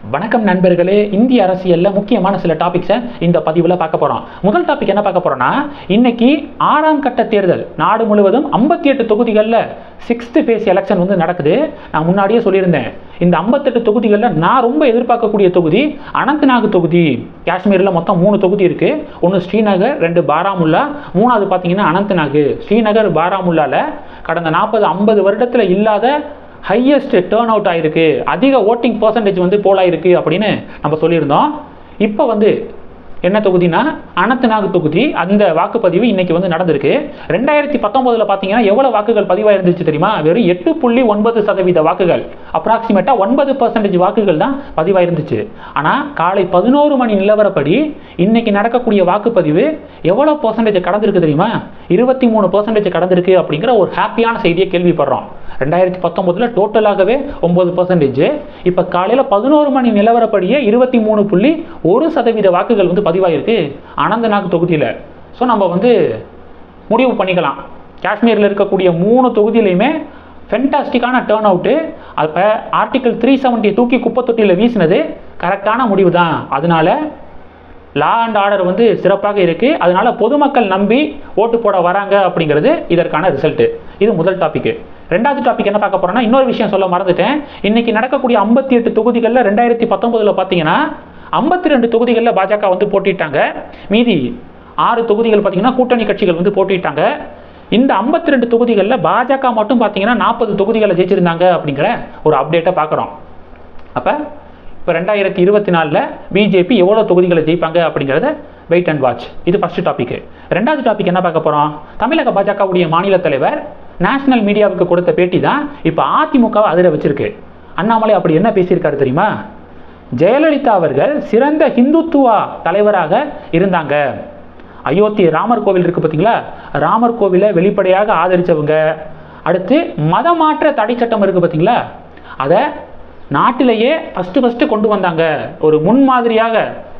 வணக்கம் நண்பர்களே. இந்திய அரசியல்ல முக்கியமான சில டாபிக்ஸை இந்த பதிவில் பார்க்க போறோம். முதல் டாபிக் என்ன பார்க்க போறோம்னா, இன்னைக்கு 6ஆம் கட்ட தேர்தல் நாடு முழுவதும் 58 தொகுதிகளில் 6th ஃபேஸ் எலெக்ஷன் நடக்குது. நான் முன்னாடியே சொல்லியிருந்தேன், இந்த 58 தொகுதிகளில் நான் ரொம்ப எதிர்பார்க்கக்கூடிய தொகுதி அனந்த்நாக் தொகுதி. காஷ்மீரில் மொத்தம் 3 தொகுதி இருக்கு. ஒன்று ஸ்ரீநகர், 2 பாராமுல்லா, 3வது பார்த்தீங்கன்னா அனந்த்நாக். ஸ்ரீநகர் பாராமுல்லால கடந்த 40-50 வருடத்தில் இல்லாத ஹையஸ்ட் டேர்ன் அவுட் ஆயிருக்கு, அதிக ஓட்டிங் பர்சன்டேஜ் போல் ஆயிருக்கு அப்படின்னு நம்ம சொல்லியிருந்தோம். இப்போ என்ன தொகுதினா அனந்த்நாக் தொகுதி. அந்த வாக்குப்பதிவு இன்னைக்கு நடந்திருக்கு. 2019 பார்த்தீங்கன்னா எவ்வளவு வாக்குகள் பதிவாயிருந்துச்சு தெரியுமா? வெறும் 8.9% வாக்குகள், அப்ராக்சிமேட்டா 9% வாக்குகள் தான் பதிவாயிருந்துச்சு. ஆனால் காலை 11 மணி நிலவரப்படி இன்னைக்கு நடக்கக்கூடிய வாக்குப்பதிவு எவ்வளவு பர்சன்டேஜ் கடந்திருக்கு தெரியுமா? 23% கடந்திருக்கு அப்படிங்கிற ஒரு ஹாப்பியான செய்தியை கேள்விப்படுறோம். 2019 டோட்டலாகவே 9%. இப்போ காலையில் 11 மணி நிலவரப்படியே 23.1% வாக்குகள் பதிவாயிருக்கு அனந்த்நாக் தொகுதியில். ஸோ நம்ம முடிவு பண்ணிக்கலாம், காஷ்மீரில் இருக்கக்கூடிய 3 தொகுதியிலையுமே ஃபென்டாஸ்டிக்கான டேர்ன் அவுட்டு. அப்போ ஆர்டிகல் 370 தூக்கி குப்பத்தொட்டியில் வீசினது கரெக்டான முடிவு தான். அதனால லா அண்ட் ஆர்டர் சிறப்பாக இருக்கு. அதனால பொதுமக்கள் நம்பி ஓட்டு போட வராங்க அப்படிங்கிறது இதற்கான ரிசல்ட். இது முதல் டாபிக். ரெண்டாவது டாபிக் என்ன பார்க்க போறோம்னா, இன்னொரு விஷயம் சொல்ல மறந்துட்டேன். இன்னைக்கு நடக்கக்கூடிய 58 தொகுதிகளில் 2019 பார்த்தீங்கன்னா 52 தொகுதிகளில் பாஜக போட்டிட்டாங்க. மீதி 6 தொகுதிகள் பார்த்தீங்கன்னா கூட்டணி கட்சிகள் போட்டிட்டாங்க. இந்த 52 தொகுதிகளில் பாஜக மட்டும் பார்த்தீங்கன்னா 40 தொகுதிகளை ஜெயிச்சிருந்தாங்க அப்படிங்கிற ஒரு அப்டேட்டை பார்க்குறோம். அப்போ இப்போ 2024 பிஜேபி எவ்வளோ தொகுதிகளை ஜெயிப்பாங்க அப்படிங்கிறத வெயிட் அண்ட் வாட்ச். இது ஃபர்ஸ்ட் டாபிக். ரெண்டாவது டாபிக் என்ன பார்க்க போகிறோம், தமிழக பாஜகவுடைய மாநில தலைவர் நேஷனல் மீடியாவுக்கு கொடுத்த பேட்டி தான் இப்போ அதிமுகவை அதிர வச்சிருக்கு. அண்ணாமலை அப்படி என்ன பேசியிருக்காரு தெரியுமா? ஜெயலலிதா அவர்கள் சிறந்த ஹிந்துத்துவா தலைவராக இருந்தாங்க. அயோத்தி ராமர் கோவில் இருக்கு பார்த்தீங்களா, ராமர் கோவிலை வெளிப்படையாக ஆதரித்தவங்க. அடுத்து மதமாற்ற தடை சட்டம் இருக்கு பார்த்தீங்களா, அதை நாட்டிலேயே ஃபஸ்ட்டு கொண்டு வந்தாங்க. ஒரு முன்மாதிரியாக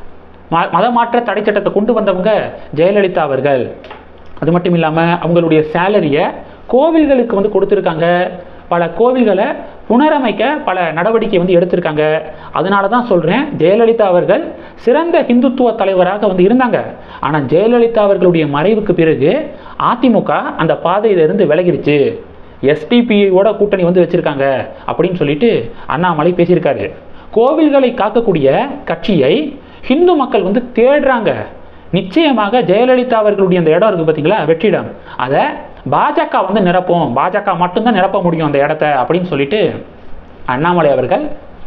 மதமாற்ற தடை சட்டத்தை கொண்டு வந்தவங்க ஜெயலலிதா அவர்கள். அது மட்டும் இல்லாமல் அவங்களுடைய சேலரியை கோவில்களுக்கு கொடுத்துருக்காங்க. பல கோவில்களை புனரமைக்க பல நடவடிக்கை எடுத்திருக்காங்க. அதனால தான் சொல்கிறேன், ஜெயலலிதா அவர்கள் சிறந்த ஹிந்துத்துவ தலைவராக இருந்தாங்க. ஆனால் ஜெயலலிதா அவர்களுடைய மறைவுக்கு பிறகு அதிமுக அந்த பாதையிலிருந்து விலகிருச்சு. எஸ்டிபிஐயோட கூட்டணி வச்சிருக்காங்க அப்படின்னு சொல்லிட்டு அண்ணாமலை பேசியிருக்காரு. கோவில்களை காக்கக்கூடிய கட்சியை ஹிந்து மக்கள் தேடுறாங்க. நிச்சயமாக ஜெயலலிதா அவர்களுடைய அந்த இடம் இருக்கு பார்த்தீங்களா, வெற்றிடம், அதை பாஜக நிரப்பும். பாஜக மட்டும்தான் நிரப்ப முடியும் அந்த இடத்த அப்படின்னு சொல்லிட்டு அண்ணாமலை அவர்கள்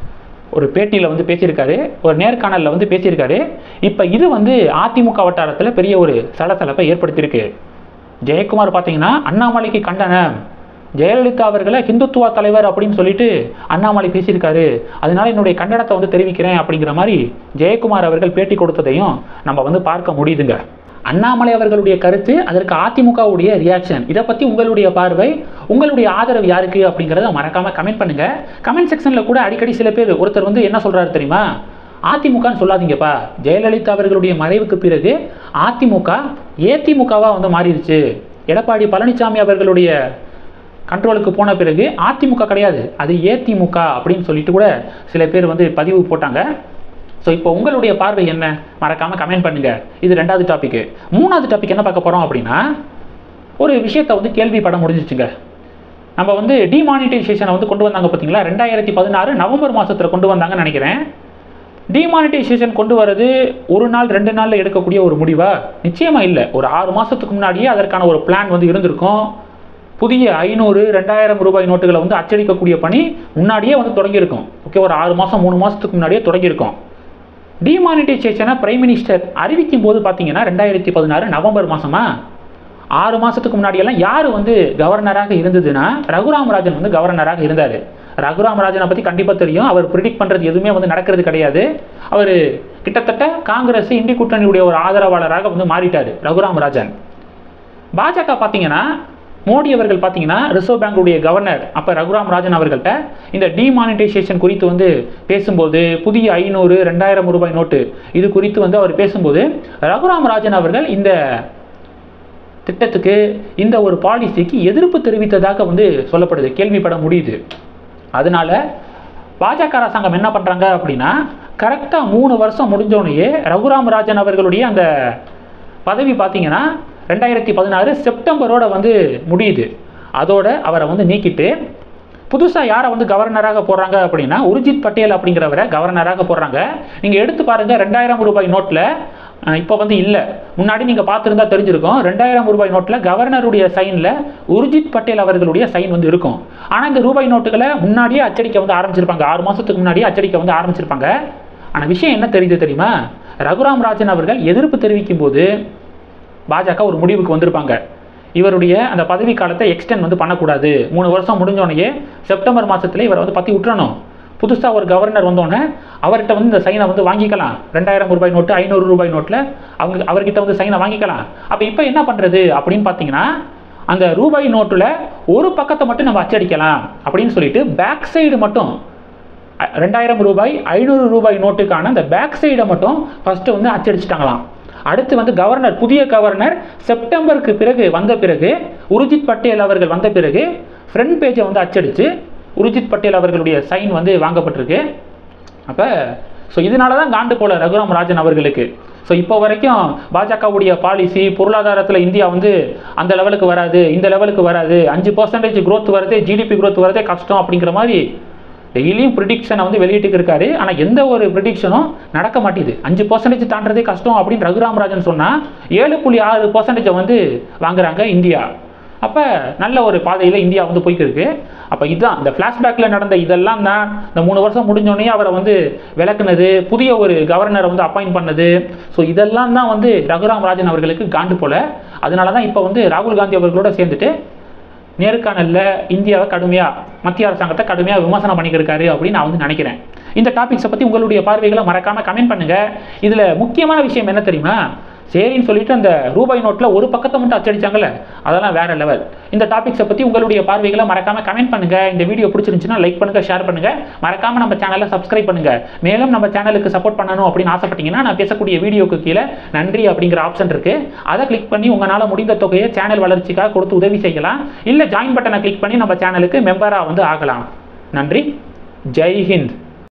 ஒரு பேட்டியில் பேசியிருக்காரு, ஒரு நேர்காணலில் பேசியிருக்காரு. இப்போ இது அதிமுக வட்டாரத்தில் பெரிய ஒரு சலசலப்பை ஏற்படுத்தியிருக்கு. ஜெயக்குமார் பார்த்தீங்கன்னா அண்ணாமலைக்கு கண்டனம், ஜெயலலிதா அவர்களை ஹிந்துத்துவா தலைவர் அப்படின்னு சொல்லிட்டு அண்ணாமலை பேசியிருக்காரு, அதனால என்னுடைய கண்டனத்தை தெரிவிக்கிறேன் அப்படிங்கிற மாதிரி ஜெயக்குமார் அவர்கள் பேட்டி கொடுத்ததையும் நம்ம பார்க்க முடியுதுங்க. அண்ணாமலை அவர்களுடைய கருத்து, அதற்கு அதிமுகவுடைய ரியாக்ஷன், இதை பற்றி உங்களுடைய பார்வை, உங்களுடைய ஆதரவு யாருக்கு அப்படிங்கிறத மறக்காமல் கமெண்ட் பண்ணுங்க. கமெண்ட் செக்ஷனில் கூட அடிக்கடி சில பேர் ஒருத்தர் என்ன சொல்கிறாரு தெரியுமா, அதிமுகன்னு சொல்லாதீங்கப்பா, ஜெயலலிதா அவர்களுடைய மறைவுக்கு பிறகு அதிமுக ஏதிமுகவாக மாறிடுச்சு, எடப்பாடி பழனிசாமி அவர்களுடைய கண்ட்ரோலுக்கு போன பிறகு அதிமுக கிடையாது, அது ஏதிமுக அப்படின்னு சொல்லிட்டு கூட சில பேர் பதிவு போட்டாங்க. ஸோ இப்போ உங்களுடைய பார்வை என்ன, மறக்காமல் கமெண்ட் பண்ணுங்க. இது ரெண்டாவது டாபிக். மூணாவது டாபிக் என்ன பார்க்க போகிறோம் அப்படின்னா, ஒரு விஷயத்தை கேள்விப்பட முடிஞ்சிச்சுங்க. நம்ம டிமானிட்டைசேஷனை கொண்டு வந்தாங்க பார்த்தீங்களா, 2016 நவம்பர் மாதத்தில் கொண்டு வந்தாங்கன்னு நினைக்கிறேன். டிமானிட்டைசேஷன் கொண்டு வரது ஒரு நாள் 2 நாளில் எடுக்கக்கூடிய ஒரு முடிவா? நிச்சயமாக இல்லை. ஒரு 6 மாதத்துக்கு முன்னாடியே அதற்கான ஒரு பிளான் இருந்திருக்கும். புதிய 500, 2000 ரூபாய் நோட்டுகளை அச்சடிக்கக்கூடிய பணி முன்னாடியே தொடங்கியிருக்கும். ஓகே, ஒரு 6 மாதம் 3 மாதத்துக்கு முன்னாடியே தொடங்கியிருக்கும். டிமானிட்டைசேஷனை பிரைம் மினிஸ்டர் அறிவிக்கும் போது பார்த்தீங்கன்னா 2016 நவம்பர் மாதமா, 6 மாதத்துக்கு முன்னாடியெல்லாம் யார் கவர்னராக இருந்ததுன்னா ரகுராம் ராஜன் கவர்னராக இருந்தார். ரகுராம் ராஜனை பற்றி கண்டிப்பாக தெரியும். அவர் ப்ரிடிக்ட் பண்ணுறது எதுவுமே நடக்கிறது கிடையாது. அவர் கிட்டத்தட்ட காங்கிரஸ் இண்டி கூட்டணியுடைய ஒரு ஆதரவாளராக மாறிட்டார் ரகுராம் ராஜன். பாஜக பார்த்தீங்கன்னா மோடி அவர்கள் பார்த்தீங்கன்னா ரிசர்வ் பேங்குடைய கவர்னர் அப்போ ரகுராம் ராஜன் அவர்கள்ட்ட இந்த டிமானிட்டைசேஷன் குறித்து பேசும்போது, புதிய 500, 2000 ரூபாய் நோட்டு இது குறித்து அவர் பேசும்போது ரகுராம் ராஜன் அவர்கள் இந்த திட்டத்துக்கு, இந்த ஒரு பாலிசிக்கு எதிர்ப்பு தெரிவித்ததாக சொல்லப்படுது, கேள்விப்பட முடியுது. அதனால பாஜக அரசாங்கம் என்ன பண்ணுறாங்க அப்படின்னா கரெக்டாக 3 வருஷம் முடிஞ்சோடனேயே ரகுராம் ராஜன் அவர்களுடைய அந்த பதவி பார்த்தீங்கன்னா 2016 செப்டம்பரோட வந்து முடியுது. அதோட அவரை வந்து நீக்கிட்டு புதுசாக யாரை வந்து கவர்னராக போடுறாங்க அப்படின்னா உர்ஜித் பட்டேல் அப்படிங்கிறவரை கவர்னராக போடுறாங்க. நீங்கள் எடுத்து பாருங்கள், 2000 ரூபாய் நோட்டில் இப்போ வந்து இல்லை, முன்னாடி நீங்கள் பார்த்துருந்தா தெரிஞ்சிருக்கும், 2000 ரூபாய் நோட்டில் கவர்னருடைய சைனில் உர்ஜித் பட்டேல் அவர்களுடைய சைன் வந்து இருக்கும். ஆனால் இந்த ரூபாய் நோட்டுகளை முன்னாடியே அச்சடிக்க வந்து ஆரம்பிச்சிருப்பாங்க, 6 மாதத்துக்கு முன்னாடியே அச்சடிக்க வந்து ஆரம்பிச்சிருப்பாங்க. ஆனால் விஷயம் என்ன தெரியுது தெரியுமா, ரகுராம் ராஜன் அவர்கள் எதிர்ப்பு தெரிவிக்கும் போது பாஜக ஒரு முடிவுக்கு வந்திருப்பாங்க, இவருடைய அந்த பதவி காலத்தை எக்ஸ்டெண்ட் வந்து பண்ணக்கூடாது, 3 வருஷம் முடிஞ்சோடனே செப்டம்பர் மாதத்துல இவரை வந்து பற்றி விட்டுறணும், புதுசாக ஒரு கவர்னர் வந்தோடனே அவர்கிட்ட வந்து இந்த சைனை வந்து வாங்கிக்கலாம், 2000 ரூபாய் நோட்டு 500 ரூபாய் நோட்டில் அவர்கிட்ட வந்து சைனை வாங்கிக்கலாம். அப்போ இப்போ என்ன பண்ணுறது அப்படின்னு பார்த்தீங்கன்னா, அந்த ரூபாய் நோட்டில் ஒரு பக்கத்தை மட்டும் நம்ம அச்சடிக்கலாம் அப்படின்னு சொல்லிட்டு பேக் சைடு மட்டும் 2000 ரூபாய் 500 ரூபாய் நோட்டுக்கான அந்த பேக் சைடை மட்டும் ஃபஸ்ட்டு வந்து அச்சடிச்சிட்டாங்களாம். அடுத்து வந்து கவர்னர், புதிய கவர்னர் செப்டம்பருக்கு பிறகு வந்த பிறகு, உர்ஜித் பட்டேல் அவர்கள் வந்த பிறகு ஃப்ரண்ட் பேஜை வந்து அச்சடித்து உர்ஜித் பட்டேல் அவர்களுடைய சைன் வந்து வாங்கப்பட்டிருக்கு. அப்போ இதனால தான் காண்டு போல ரகுராம் ராஜன் அவர்களுக்கு. இப்போ வரைக்கும் பாஜகவுடைய பாலிசி பொருளாதாரத்தில் இந்தியா வந்து அந்த லெவலுக்கு வராது, இந்த லெவலுக்கு வராது, 5% growth வருது, ஜிடிபி growth வரதே கஷ்டம் அப்படிங்கிற மாதிரி டெய்லியும் ப்ரிடிக்ஷனை வந்து வெளியிட்டு இருக்காரு. ஆனால் எந்த ஒரு ப்ரிடிக்ஷனும் நடக்க மாட்டேது. 5% தாண்டதே கஷ்டம் அப்படின்னு ரகுராம் ராஜன் சொன்னால் 7.6% வந்து வாங்குறாங்க இந்தியா. அப்போ நல்ல ஒரு பாதையில் இந்தியா வந்து போய்க்கு இருக்கு. அப்போ இதுதான் இந்த ஃப்ளாஷ்பேக்கில் நடந்த இதெல்லாம் தான் இந்த 3 வருஷம் முடிஞ்சோடனே அவரை வந்து விளக்குனது, புதிய ஒரு கவர்னரை வந்து அப்பாயிண்ட் பண்ணது. இதெல்லாம் தான் வந்து ரகுராம் ராஜன் அவர்களுக்கு காண்டு போல. அதனால தான் இப்போ வந்து ராகுல் காந்தி அவர்களோட சேர்ந்துட்டு நேர்காணலில் இந்தியாவை கடுமையாக, மத்திய அரசாங்கத்தை கடுமையாக விமர்சனம் பண்ணிக்கிருக்காரு அப்படின்னு நான் வந்து நினைக்கிறேன். இந்த டாபிக்ஸை பற்றி உங்களுடைய பார்வைகளை மறக்காமல் கமெண்ட் பண்ணுங்கள். இதில் முக்கியமான விஷயம் என்ன தெரியுமா, சரின்னு சொல்லிட்டு அந்த ரூபாய் நோட்டில் ஒரு பக்கத்தை மட்டும் அச்சடிச்சாங்கல்ல, அதெல்லாம் வேற லெவல். இந்த டாபிக்ஸை பற்றி உங்களுடைய பார்வைகளை மறக்காமல் கமெண்ட் பண்ணுங்கள். இந்த வீடியோ பிடிச்சிருந்துச்சுன்னா லைக் பண்ணுங்கள், ஷேர் பண்ணுங்கள், மறக்காமல் நம்ம சேனலை சப்ஸ்கிரைப் பண்ணுங்கள். மேலும் நம்ம சேனலுக்கு சப்போர்ட் பண்ணணும் அப்படின்னு ஆசைப்பட்டீங்கன்னா நான் பேசக்கூடிய வீடியோக்கு கீழே நன்றி அப்படிங்கிற ஆப்ஷன் இருக்குது, அதை கிளிக் பண்ணி உங்களால் முடிந்த தொகையை சேனல் வளர்ச்சிக்காக கொடுத்து உதவி செய்யலாம். இல்லை ஜாயின் பட்டனை கிளிக் பண்ணி நம்ம சேனலுக்கு மெம்பராக வந்து ஆகலாம். நன்றி, ஜெய் ஹிந்த்.